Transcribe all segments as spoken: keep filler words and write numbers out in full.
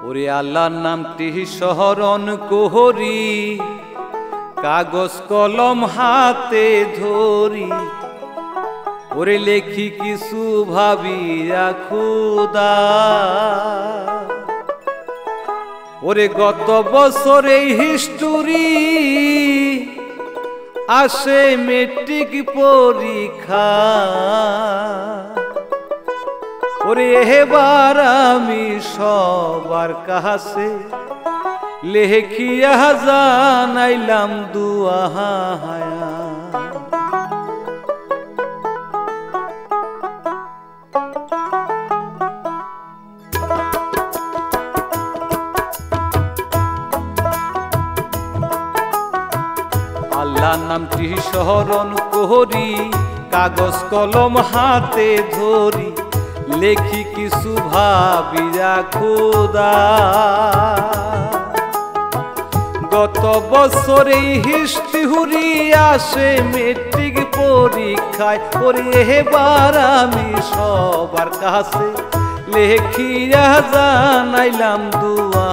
ওরে আল্লাহর নামটি স্মরণ করি, কাগজ কলম হাতে ধরি, ওরে লেখি কিছু ভাবিয়া খুদা। ওরে গত বছরে হিস্টোরি আসে মেট্রিক পরীক্ষা, ওরে এবার আমি সবার কাছে লেখিয়া জানাইলাম দুয়া। আল্লাহর নামটি স্মরণ করি, কাগজ কলম হাতে ধরি, লেখি কিছু ভাবিয়া খুদা। গত বছরে হিস্টোরি আসে মেট্রিক পরীক্ষায়, ওরে এবার আমি সবার কাছে লেখিয়া জানাইলাম দুয়া।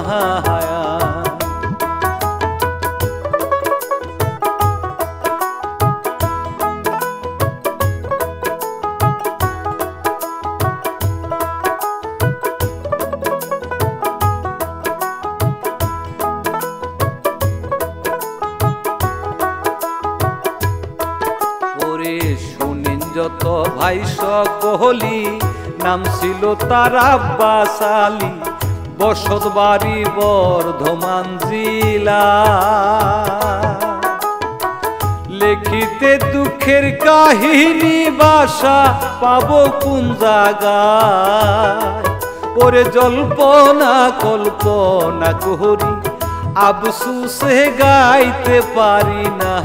যত ভাই সকলি নাম ছিল তার আব্বাস আলী, বসত বাড়ি বর্ধমান জেলা। লেখিতে দুঃখের কাহিনী বাসা পাবো কোন জায়গায়, ওরে জল্পনা কল্পনা করি আফসোসে গাইতে পারি না।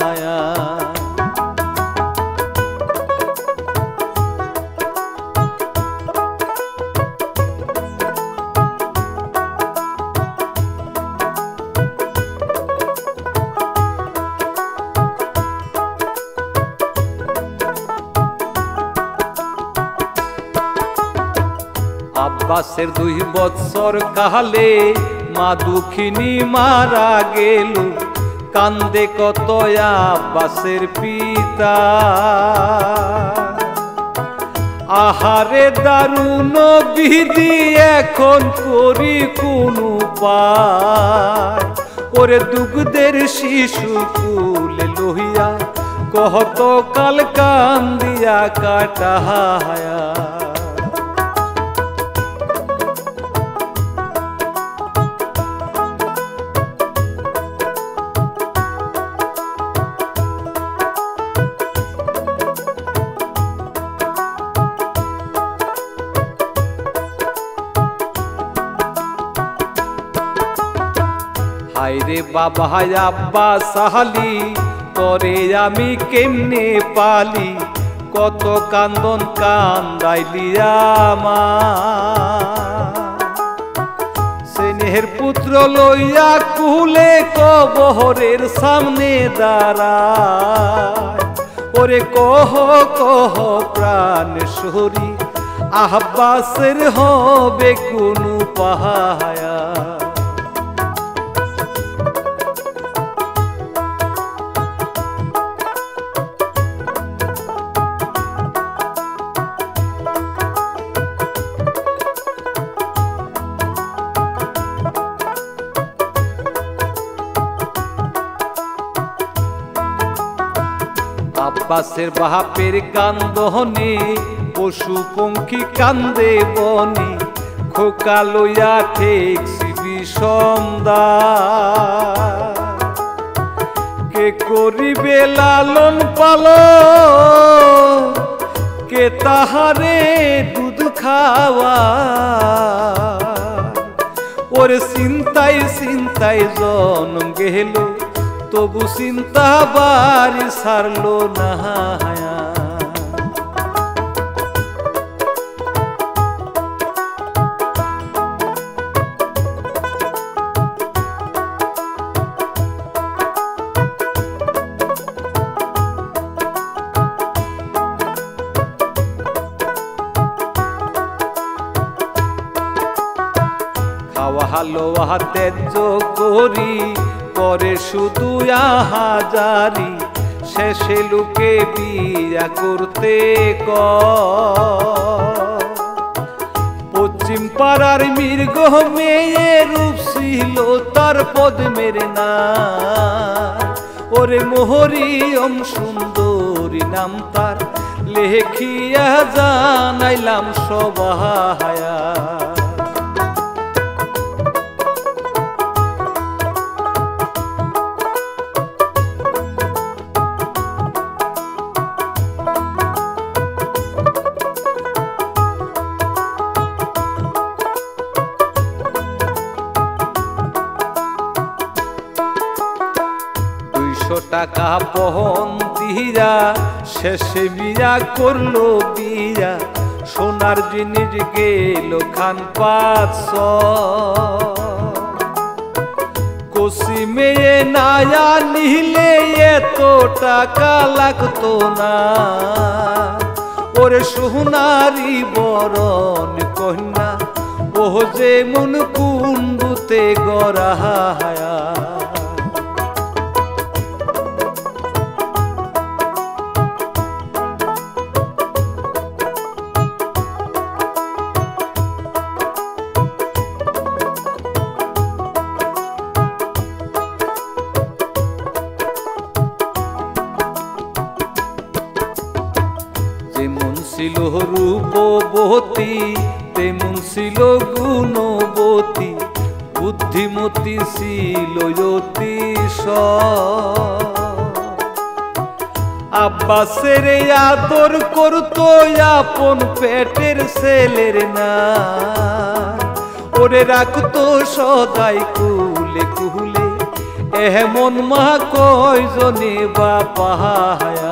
আব্বাসের দুই বৎসর কালে মা দুঃখিনী মারা গেল, কান্দে কত আব্বাসের পিতা। আহারে দারুণ বিধি এখন করি কোন উপায়, ওরে দুগ্ধের শিশু কুলে লইয়া কত কাল কান্দিয়া কাটায়া। হায়রে বাবা আব্বাস আলী, তরে আমি কেমনে পালি, কত কান্দন কান্দাইলি আমার। স্নেহের পুত্র লইয়া কুলে কবরের সামনে দাঁড়ায়, ওরে কহ কহ প্রাণেশ্বরী আব্বাসের হবে কোন পাহায়া। আব্বাসের বাপের কান্দনে পশু পঙ্খী কান্দে বনে, খোকা লইয়া ঠেকছি বিষমদার। কে করিবে লালন পালন, কে তাহারে দুধ খাওয়া, ওরে চিন্তায় চিন্তায় জন্ম গেল, তবু চিন্তা বাড়ি ছাড়লো না। ভালো তেজ করি করে শুধু আহাজারি শেষে লোকে বিয়া করতে ক পশ্চিম পাড়ার মৃগ মেয়ে রূপ ছিল তার পদ্মের না ওরে মোহরিয়ম সুন্দরী নাম তার লেখিয়া জানাইলাম সবাহায়া টাকা বহন দিয়া শেষে বিয়া করলো বিয়া সোনার জিনিস গেল খান পাঁচশ কষি মেয়ে নায়া নিলে এত টাকা লাগতো না ওরে সোনারি বরণ কন্যা ও যে মন কুণ্ডুতে গড়াহায়া ছিল রূপবতী তেমন ছিল গুণবতী বুদ্ধিমতী ছিল অতিশ আব্বাসের আদর করতো আপন পেটের ছেলের না ওরে রাখতো সদাই কুলে কুলে এমন মা কয়জনে বাপাহায়া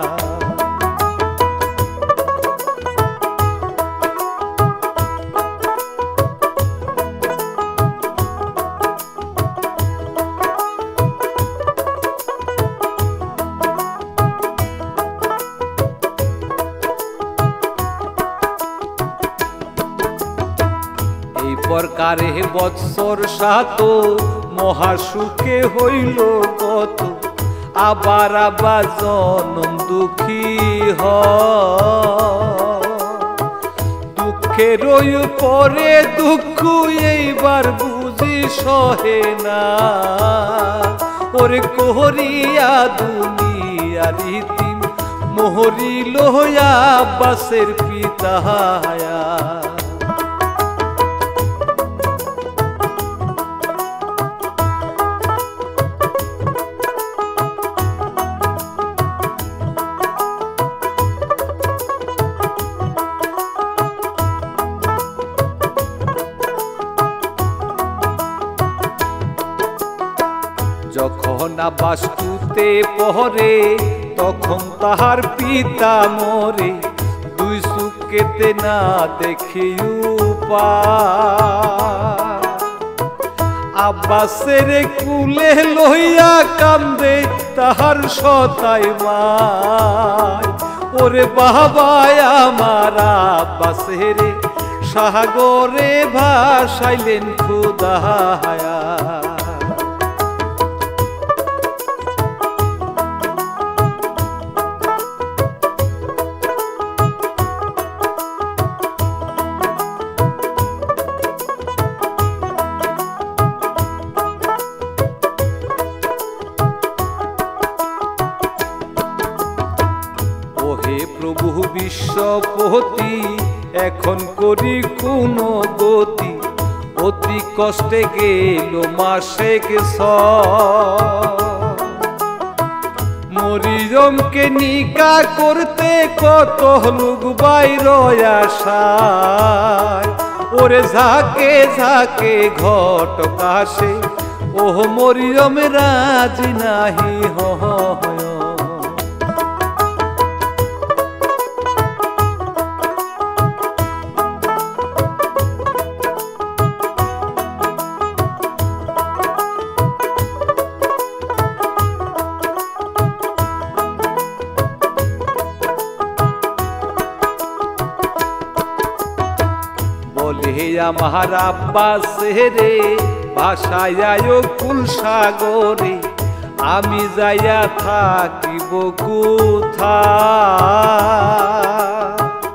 প্রকারে বৎসর সাত মহাসুখে হইল কত আবার আবার জনম দুঃখী হ দুঃখের পরে দুঃখ এইবার বুঝি সহে না ওরে কোহরিয়া দুনিয়ার ইতিম মোহরিল আব্বাসের পিতায়া যখন বাস্তুতে পহরে তখন তাহার পিতা মরে দুই সুকেতে না দেখি আব্বাসের কুলে লইয়া কান্দে তাহার সতাই মায় ওরে বাবায় আমার আব্বাসের সাগরে ভাসাইলেন খুদায়া প্রভু বিশ্বপতি এখন করি কোন গতি অতি কষ্টে গেল মাসে স মরিয়মকে নিকা করতে কত লোক বাইর আসায় ওরে ঝাঁকে ঝাঁকে ঘট কাশে ও মরিয়ম রাজি নাহি হয় বলে আমার আব্বাসে রে ভাসায় কুল সাগরে আমি যাইয়া থাকিব কোথায়।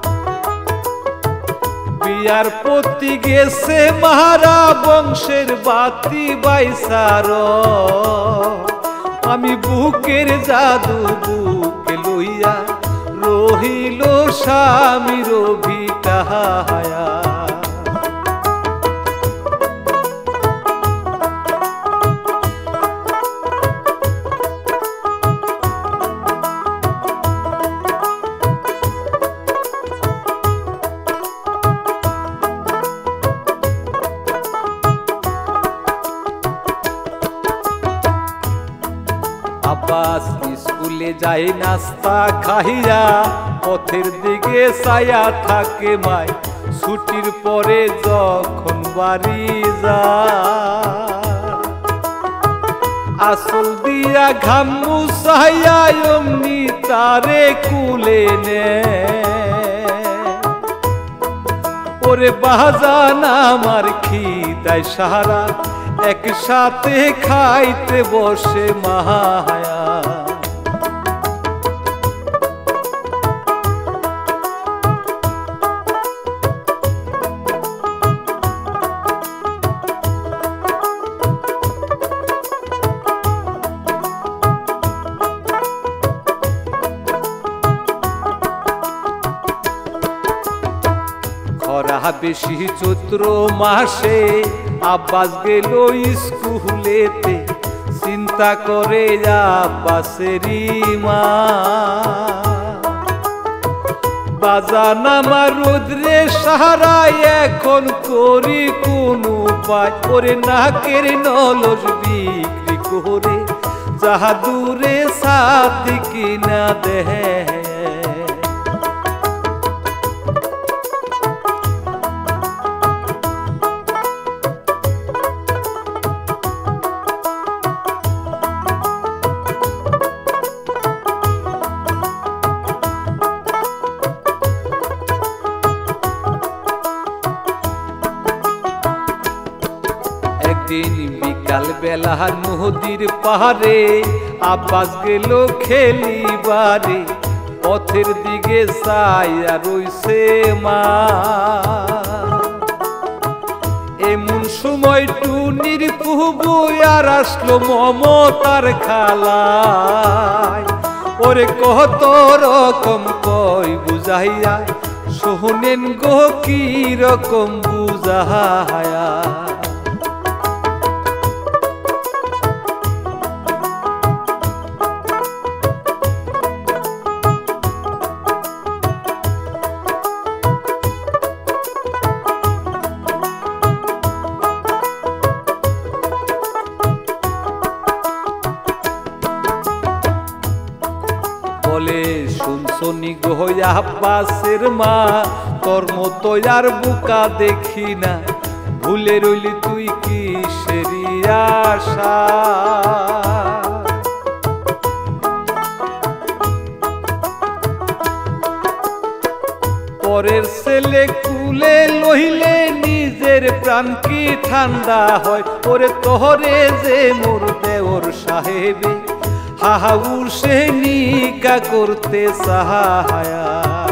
বিয়ার পতি গেছে মারা বংশের বাতি বাইসার আমি বুকের জাদু বুকে লইয়া রহিল স্বামীর ভিটাহায়া। আব্বাস স্কুলে যাই নাস্তা খাইয়া পথের দিকে ছায়া থাকে মাই ছুটির পরে যখন বাড়ি যায় আসল দিয়া ঘাম মুছাইয়া অমনি তারে কুলে নে ওরে বাজান আমার খিদায় সারা একসাথে খাইতে বসে মায়া। খরা বেশি চৈত্র মাসে আব্বাস গেল স্কুলেতে চিন্তা করে আব্বাসেরই মা বাজান আমার রোদ্রে সাহারায় এখন করি কোন উপায় ওরে নাকের নলস বিক্রি করে যাহা দূরে সাথী কিনা দেহে দিন বিকাল বেলা নদীর পাহাড়ে আব্বাস গেল খেলিবারে পথের দিকে ছায়া রইছে মা এমন সময় টুনির পুহবু আর আসলো মমতার খালায় ওরে কত রকম কই বুঝাইয়া শোনেন গো কি রকম বুঝায়া। বলে শুনছনি গো আব্বাসের মা তোর মতো আর বুকা দেখি না ভুলে রইলি তুই কিসেরি আশা পরের ছেলে কুলে লইলে নিজের প্রাণ কি ঠান্ডা হয় ওরে তোহরে যে মোর দেওর সাহেবে হাহু সে নিকা করতে সাহায়া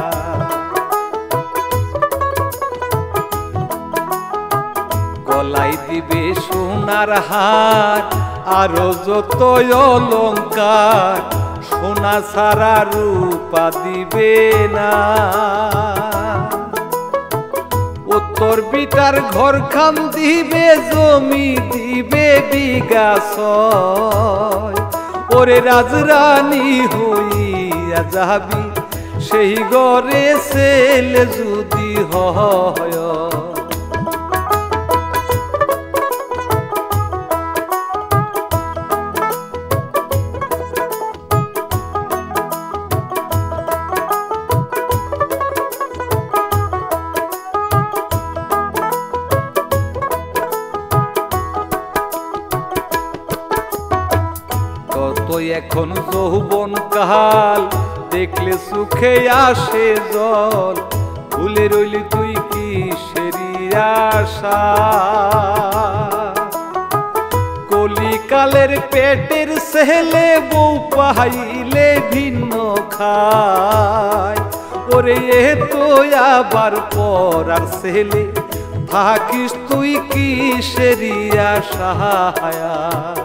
গলাই দিবে সোনার হার আরো যত অলংকার সোনা ছাড়া রূপা দিবে না উত্তর বিটার ঘর খাম দিবে জমি দিবে বিঘা ছয় ওরে রাজরানী হইয়া যাবি সেই ঘরে ছেলে যদি হয় এখন যৌবন কাল দেখলে সুখে আসে জল ভুলে রইলি তুই কিসেরি আশা কলিকালের পেটের ছেলে বউ পাইলে ভিন্ন খায় ওরে এ তো আবার পরার ছেলে থাকিস তুই কিসেরি আশায়া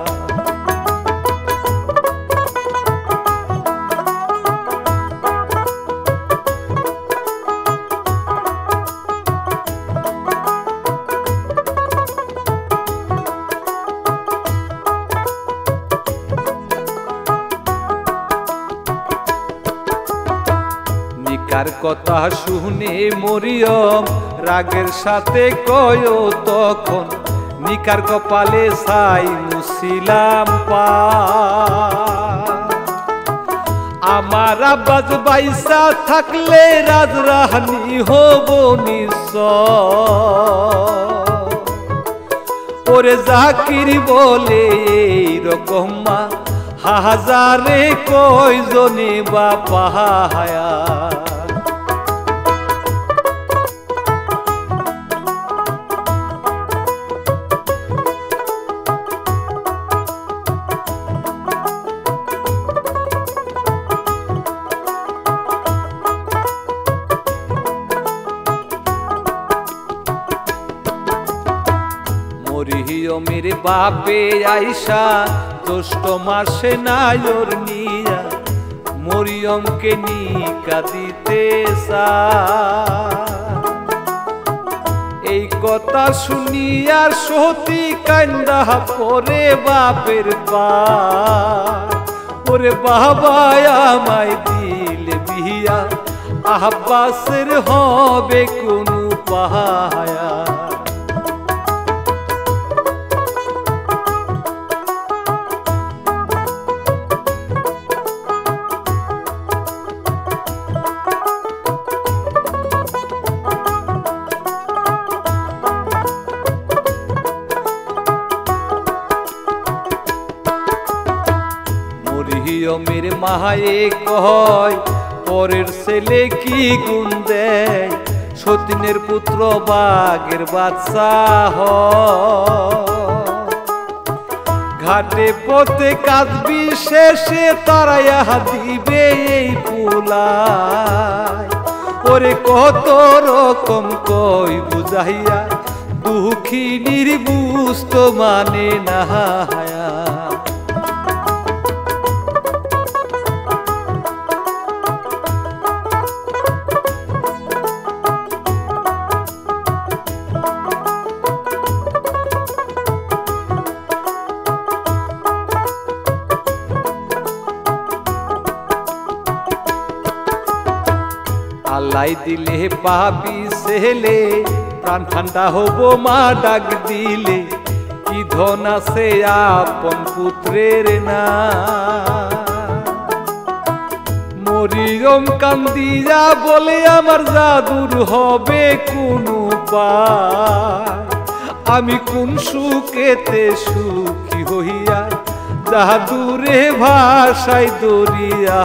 নিকার কথা শুনে মরিয়ম রাগের সাথে কয় তখন নিকার কপালে ছাই মুছিলাম পা আমার আব্বাস বাইসা থাকলে রাজরানী হব নিশ্চয় ওরে জাকির বলে এইরকম মা হাজারে কয়জনে বা পাহায়া মরিয়মের বাপে আইসা জ্যৈষ্ঠ মাসে নায়র নিয়া মরিয়মকে নিকা দিতে এই কথা শুনিয়া সতী কান্দা পরে বাপের পা ওরে বাবা আমায় দিলে বিয়া আব্বাসের হবে কোন পাহায়া মরিয়মের মায়ে কয় পরের ছেলে কি গুণ দেয় সতীনের পুত্র বাঘের বাচ্চা ঘাটে পথে কাজ বিশেষে তারাইয়া দিবে এই পুলায় ওরে কত রকম কই বুঝাইয়া দুঃখী নির্বুঝ মানে না আল্লাই দিলে পাবি ছেলে প্রাণ ঠান্ডা হবো মা ডাক দিলে কি ধন আছে আপন পুত্রের না মরিয়ম কান্দিয়া বলে আমার জাদুর হবে কোন উপায় আমি কোন সুখেতে সুখী হইয়া জাদুরে ভাষাই দরিয়া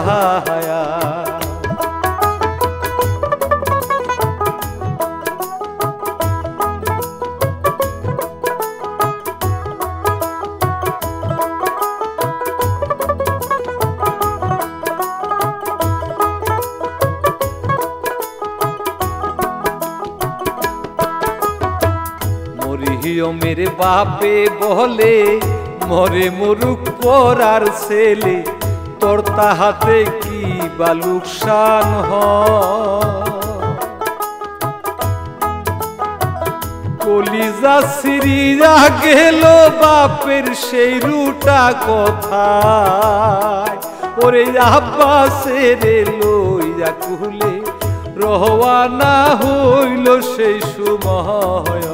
মরিয়মের বাপে বলে মরে মরুক পরার ছেলে তোর তাহাতে কি বা লোকসান কলিজা সিরিয়া গেল বাপের সেই রুটা কথায় ওরে আব্বাসের লইয়া কুলে রওয়ানা হইল সেই সময়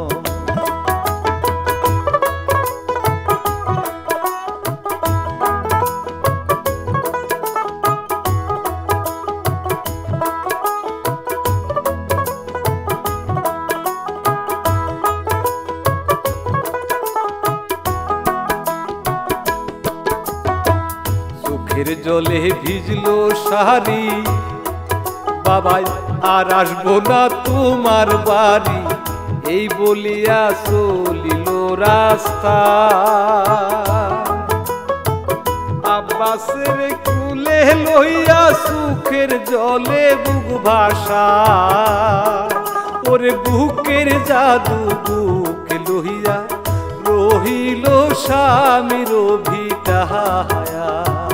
চোখের জলে ভিজলো শাড়ি বাবাই আর আসবো না তোমার বাড়ি এই বলিয়া চলিল রাস্তা। আব্বাসের কুলে লইয়া সুখের জলে বুক ভাষা, ওরে বুকের জাদু বুকে লইয়া রহিল স্বামীর ভিটাহায়া।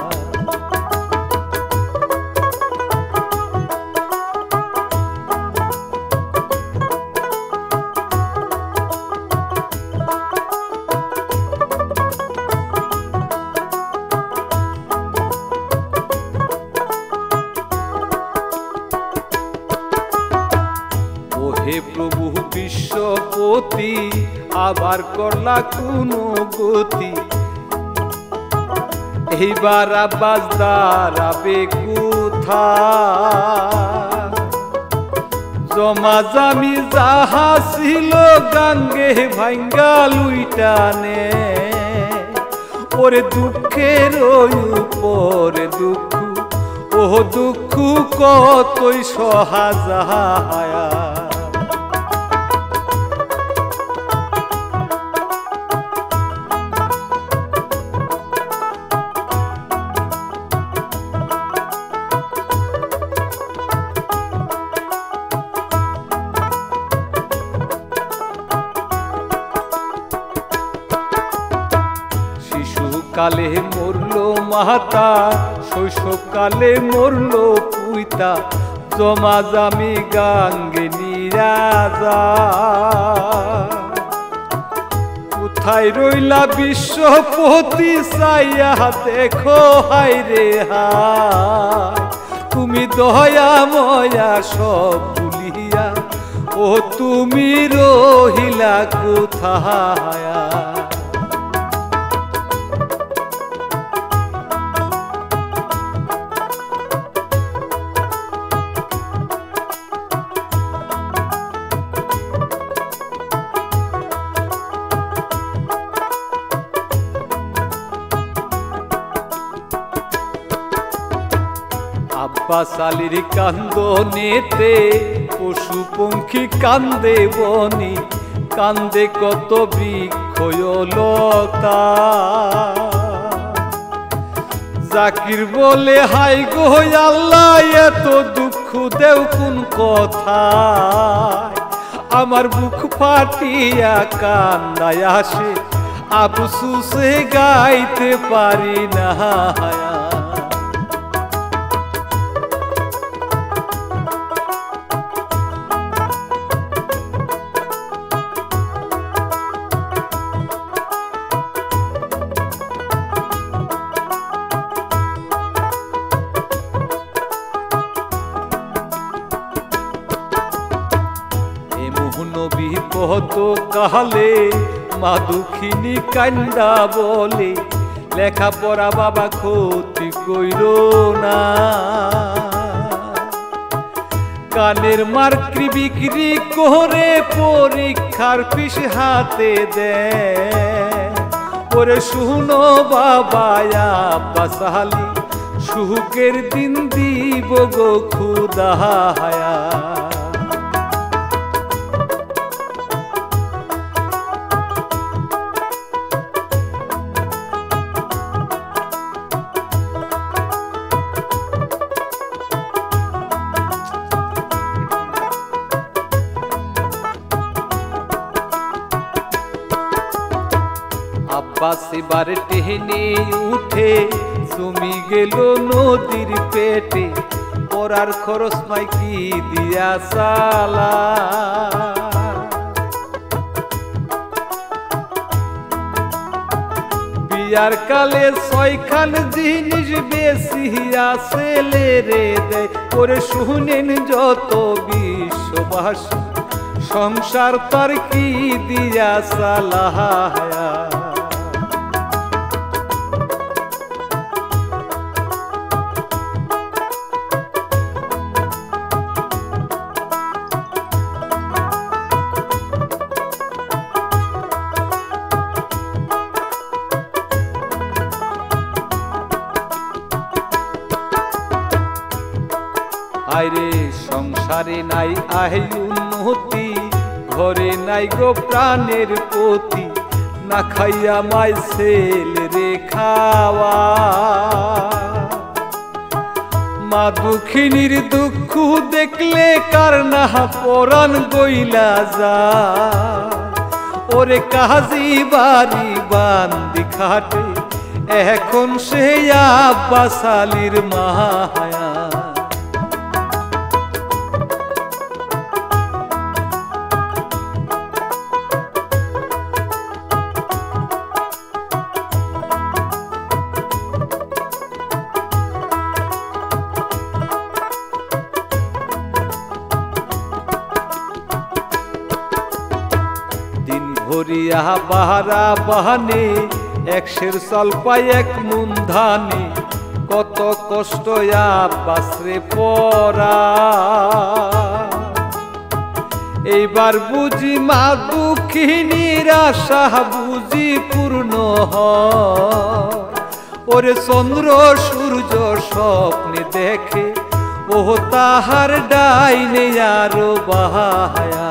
হে প্রভু বিশ্বপতি আবার করলা কোন গতি, এইবার আব্বাস দাঁড়াবে কোথায়? জমা জামি যাহা ছিল গাঙ্গে ভাঙ্গা লুইটানে, ওরে দুঃখের উপরে দুঃখ, ও দুঃখ কতই সহাজায়া। কালে মরল মাতা, শৈশবকালে মরল পুইতা, জমা জামি গাঙ্গে নিরাজা। কোথায় রইলা বিশ্বপতি চাইয়া দেখো হায় রে হায়, তুমি দয়া ময়া সব ভুলিয়া ও তুমি রহিলা কোথায়? আব্বাস আলীর কান্দনেতে পশু পঙ্খী কান্দে বনি, কান্দে কত বৃক্ষলতা। জাকির বলে হাই গো আল্লাহ এত দুঃখ দেও কোন কথায়, আমার বুক ফাটিয়া কান্দায় আসে আফসোসে গাইতে পারি না। বিপদ কালে মা দুঃখিনী কান্দা বলে, লেখাপড়া বাবা ক্ষতি কইর না। কানের মার্কি বিক্রি করে পরীক্ষার ফিস হাতে দেয়, ওরে শুনো বাবা আব্বাস আলী সুখের দিন দিব গো খুদায়া। আব্বাস এবার টেনে উঠে জমি গেল নদীর পেটে, পড়ার খরচ নাই কি দিয়া চালা। বিয়ার কালে ছয়খান জিনিস বেশি ছেলে রে দেয়, করে শুনেন যত বিশ্ববাসী সংসার তার কি দিয়া চালায়া। আইরে সংসারে নাই আই উন্নতি, ঘরে নাই গো প্রাণের পতি না খাইয়া মাই ছেলে রে খাওয়া মা দুঃখিনীর দুঃখ দেখলে কার না পরাণ গইলা যা ওরে কাজী বাড়ি বান্দি খাটে এখন সে আব্বাস আলীর মায়া ভরিয়া বাহারা বাহানে একশের চাল পাই এক মুন ধানে কত কষ্ট আব্বাসরে পরা এইবার বুঝি মা দুঃখিনীর আশা বুঝি পূর্ণ হয় ওরে চন্দ্র সূর্য স্বপ্নে দেখে ও তাহার ডাইনে আরো বাহায়া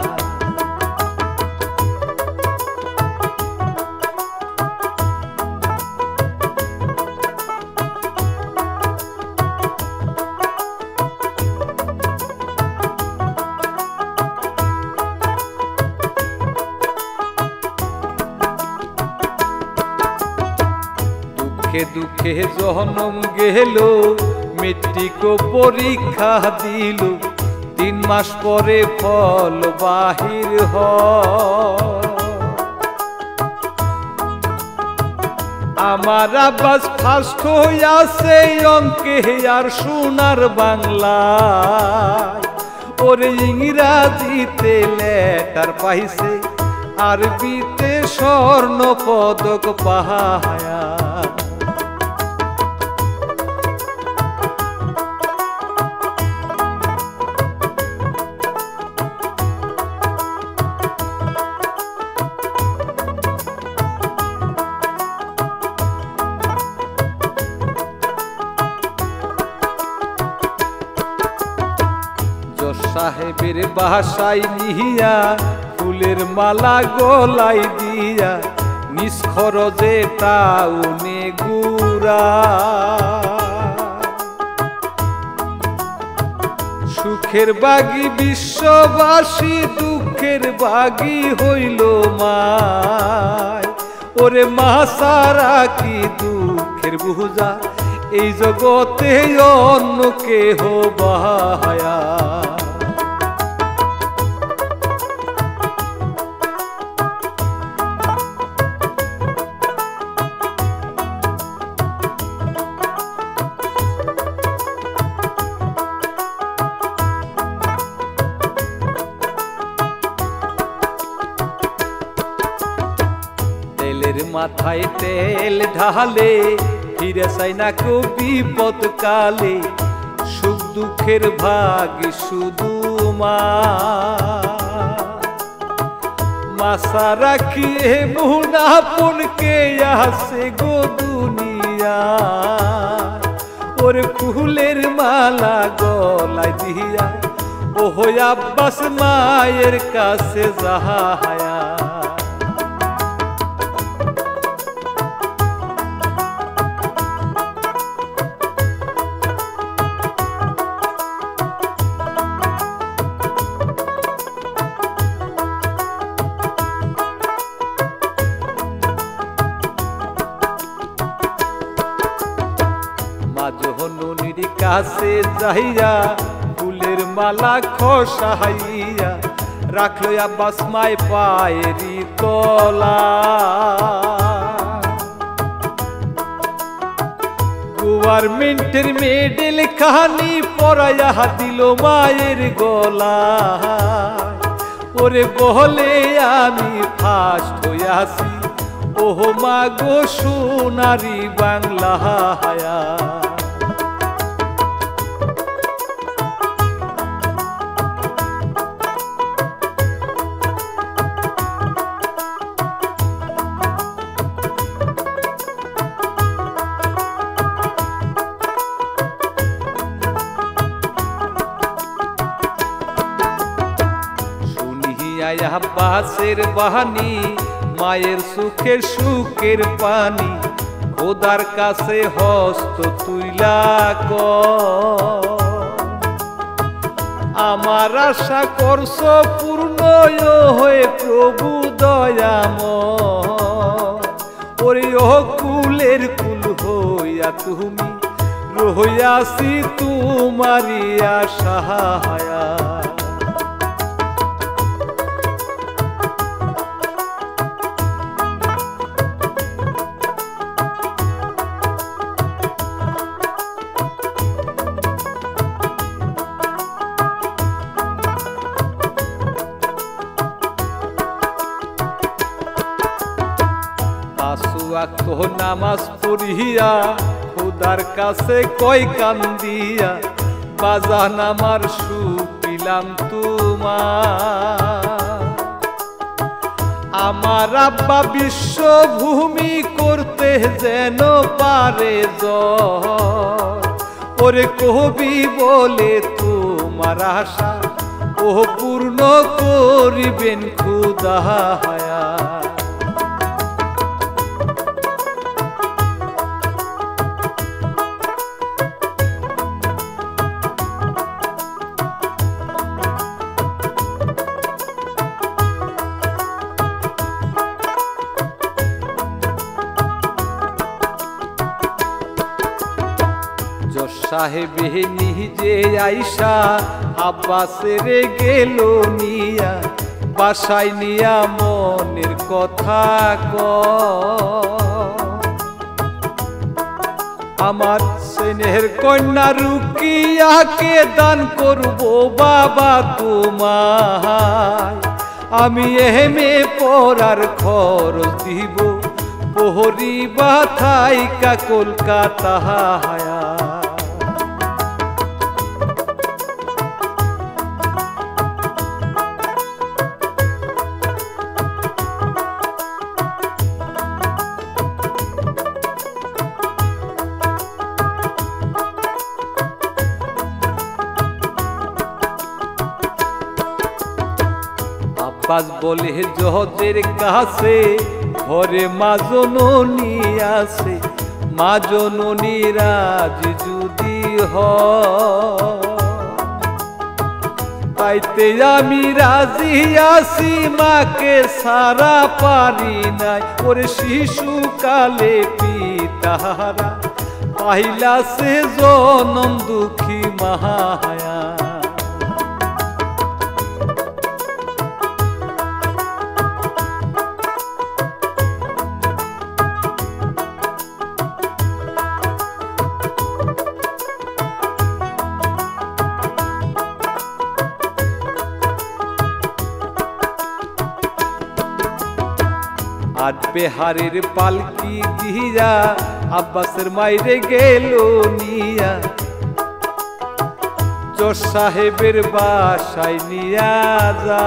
দুঃখে দুঃখে জনম গেল মেট্রিক পরীক্ষা দিল তিন মাস পরে ফল বাহির হয় আমার আব্বাস ফার্স্ট হইয়াছে অঙ্কে আর সোনার বাংলায় ওরে ইংরাজিতে লেটার পাইছে আরবিতে স্বর্ণ পদক পাহায়া সাহেবের বাসায় নিয়া ফুলের মালা গলাই দিয়া নিষ্খরজে টাউনে গুড়া সুখের বাগী বিশ্ববাসী দুঃখের বাগী হইল মায় ওরে মা সারা কি দুঃখের বুঝা এই জগতে অন্য কেহ বাহায়া তেলের মাথায় তেল ঢালে ফিরে চাই না কেউ বিপদ কালে সুখ দুঃখের ভাগ শুধু মা মাসারা কি মুনাপনকে আসে গো দুনিয়া ওরে ফুলের মালা গলায় দিয়া ও আব্বাস মায়ের কাছে যাহায়া জহনুনির কাছে যাইয়া ফুলের মালা খসাইয়া রাখলো আব্বাস মায় পায়েরি তলা গভর্নমেন্টের মেডেল কাহানি পরাইয়া দিল মায়ের গলা ওরে বলে আমি ফার্স্ট হইয়াছি ওহো মা গো সোনারি বাংলা হায়া গাছের বাহানি মায়ের সুখে সুখের পানি খোদার কাছে হস্ত তুইলা কর আমার আশা করছ পূর্ণ হয়ে প্রভু দয়াময় ওরে ও কুলের কুল হইয়া তুমি রহিয়াছি তোমারি আশায়া তো নামাজ পড়িয়া খুদার কাছে কই কান্দিয়া বাজান আমার সুপিলাম তোমার আমার আব্বা বিশ্বভূমি করতে যেন পারে জয় ওরে কবি বলে তোমার আশা ও পূর্ণ করিবেন খুদা হায়া সাহেবে নিজে আইসা আব্বাসের গেল নিয়া বাসায় নিয়া মনের কথা ক আমার স্নেহের কন্যা রুকিয়াকে দান করব বাবা তোমায় আমি এমে পড়ার খরচ দিব প্রহরী বাথাইকা কলকাতা হায়া আব্বাস বলে জহদের কাছে ঘরে মা জননী আছে মা জননী রাজ যদি হয় তাইতে আমি রাজি আছি মাকে সারা পারি নাই ওরে শিশুকালে পিতাহারা পাইলা সে জনম দুঃখী মাহায়া আট বেহারের পালকি দিয়া আব্বাসের মাইরে গেল নিয়া জজ সাহেবের বাসায় নিয়া যা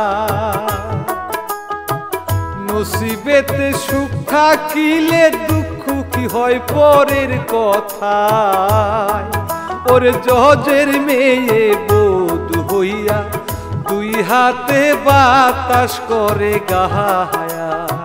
নসিবেতে সুখ থাকিলে দুঃখ কি হয় পরের কথায় ওরে জজের মেয়ে বধূ হইয়া দুই হাতে বাতাস করে গাহায়া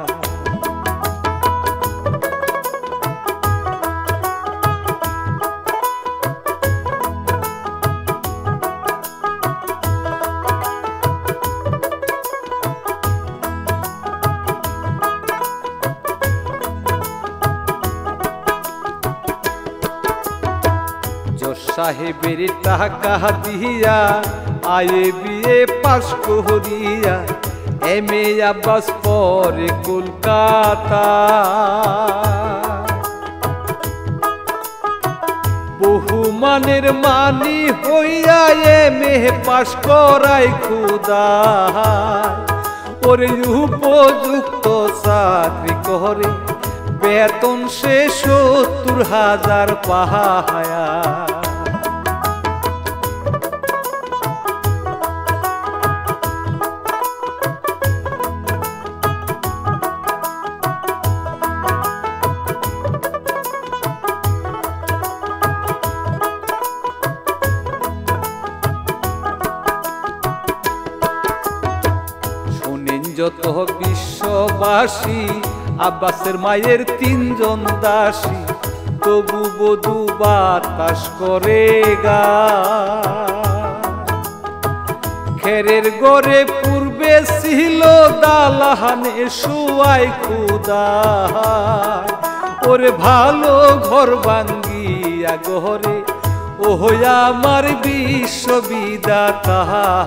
সাহেবের টাকা দিয়া আয়ে বিয়ে পাশ করিয়া এম এ আব্বাস পরে কলকাতা বহু মানের মানি হইয়া এম এ পাশ করাই খুদা ওরে উপযুক্ত চাকরি করে বেতন সে সত্তর হাজার পাহায়া বিশ্ববাসী আব্বাসের মায়ের তিনজন দাসী, তবু বধূ বাতাস করে গা। খেরের গড়ে পূর্বে ছিল দালাহানে শুয়াই খুদায়, ওরে ভালো ঘর ভাঙ্গিয়া ঘরে ও আমার বিশ্ববিদাতা।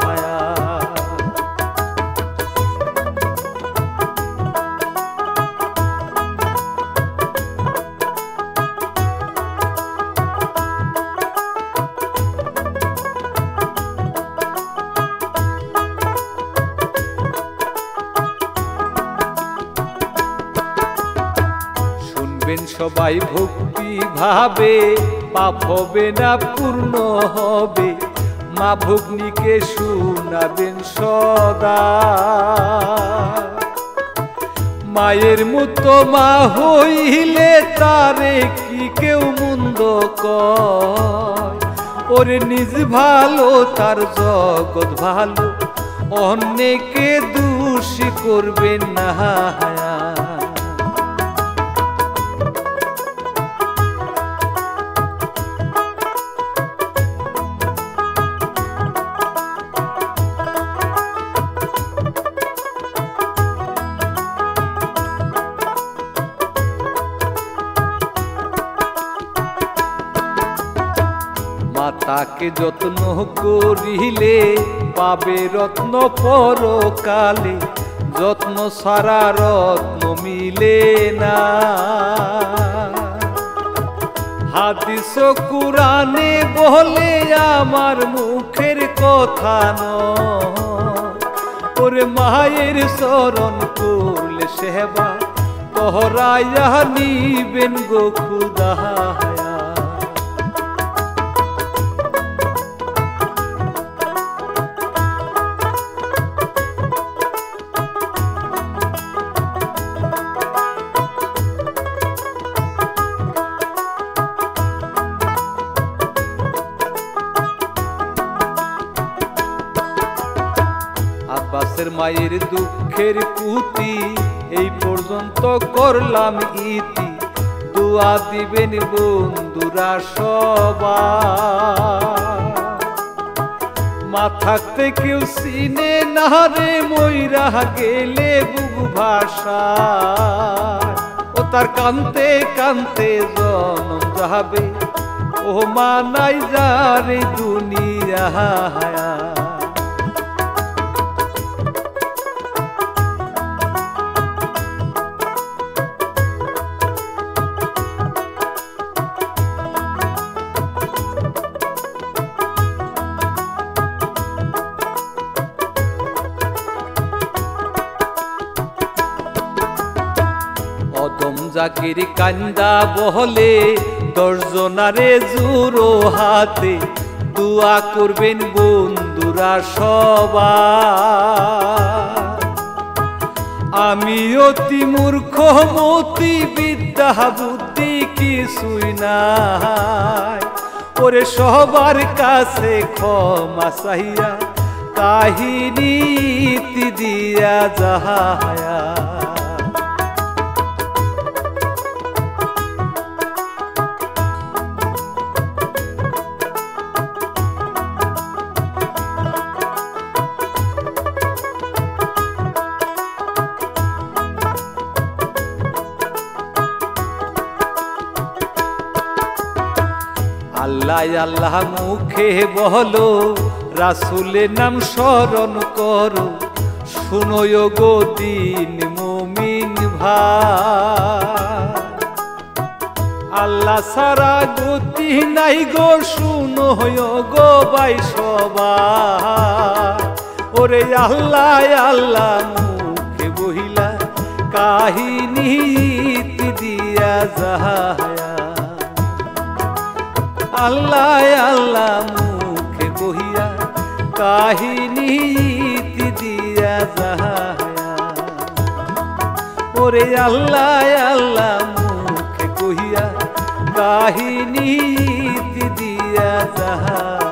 সবাই ভক্তি ভাবে, পাপ হবে না পূর্ণ হবে, মা ভগ্নীকে শুনাবেন সদা। মায়ের মতো মা হইলে তারে কি কেউ মন্দ কয়, ওরে নিজ ভালো তার জগৎ ভালো, অন্যকে দোষী করবেন না। মাতাকে যত্ন করিলে পাবে রত্ন পরকালে, যত্ন সারা রত্ন মিলে না। হাদিস কুরআনে বলে আমার মুখের কথা নয়, ওরে মায়ের শরণ করলে সেবা তোহরাইয়া নিবেন গো খুদা। আব্বাসের মায়ের দুঃখের পুতি এই পর্যন্ত করলাম ইতি, দোয়া দিবেন বন্ধুরা সবাই। মা থাকতে কেউ চিনে না রে, মইরা গেলে বুক ভাষায়, ও তার কান্তে কান্তে জনম যাবে, ও মা নাই যারে দুনিয়া। জাকির কান্দা বহলে দর্জনারে জুরো হাতে, দোয়া করবেন বন্ধুরা সবাই। আমি অতি মূর্খ মতি বিদ্যা বুদ্ধি কিছুই নাই, ওরে সবার কাছে ক্ষমা চাহিয়া কাহিনী দিয়া যাহায়া। আল্লাহ আল্লাহ মুখে বলো, রাসূলের নাম স্মরণ করো, শুনোয় গো দিন মুমিন ভাই। আল্লাহ সারা গতি নাই গো, শুনোয় গো ভাই সবাই। ওরে আল্লাহ আল্লাহ মুখে বহিলা কাহিনী দিয়া যাহায়া। আল্লাহ আল্লাহ মুখে বহিয়া কাহিনী দিয়া যাহায়া, ওরে আল্লাহ আল্লাহ মুখে কহিয়া কাহিনী দিয়া যাহায়া।